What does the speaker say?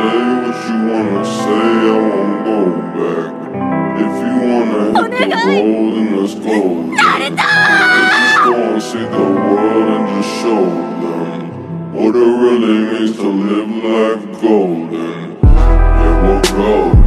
say what you wanna say, I won't go back. If you wanna hit the road, then let's go. Naruto! Let's just go and see the world and just show them what it really means to live life golden. Yeah, we're golden.